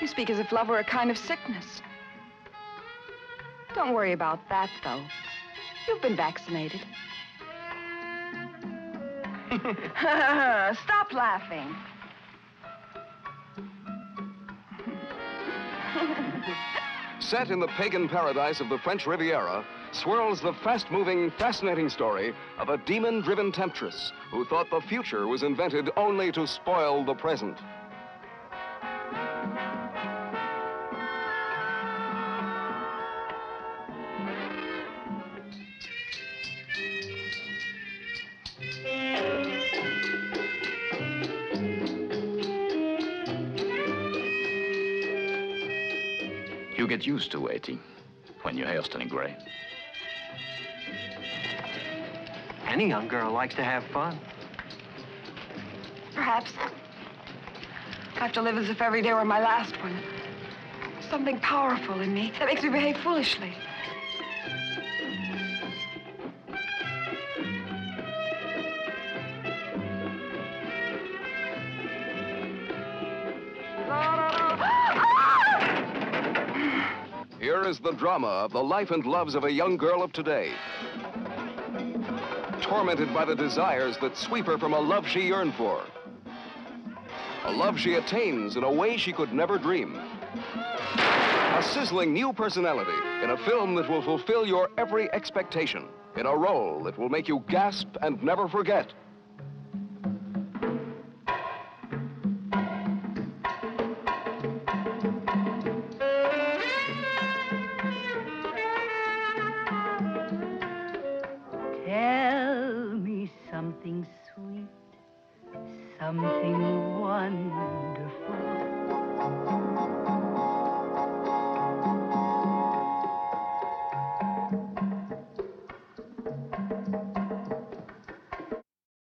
You speak as if love were a kind of sickness. Don't worry about that, though. You've been vaccinated. Stop laughing. Set in the pagan paradise of the French Riviera, swirls the fast-moving, fascinating story of a demon-driven temptress who thought the future was invented only to spoil the present. You get used to waiting when your hair's turning gray. Any young girl likes to have fun. Perhaps. I have to live as if every day were my last one. There's something powerful in me that makes me behave foolishly. Here is the drama of the life and loves of a young girl of today. Tormented by the desires that sweep her from a love she yearned for. A love she attains in a way she could never dream. A sizzling new personality in a film that will fulfill your every expectation. In a role that will make you gasp and never forget. Tell me something sweet, something wonderful.